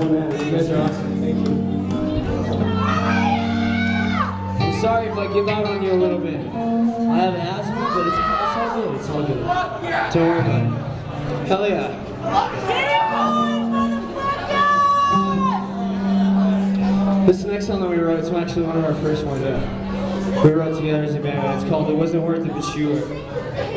Oh man, you guys are awesome. Thank you. I'm sorry if I give out on you a little bit. I have asthma, but it's all good. It's all good. Don't worry about it. Hell yeah. This next song that we wrote is actually one of our first ones we wrote together as a band, and it's called It Wasn't Worth It, But You Were.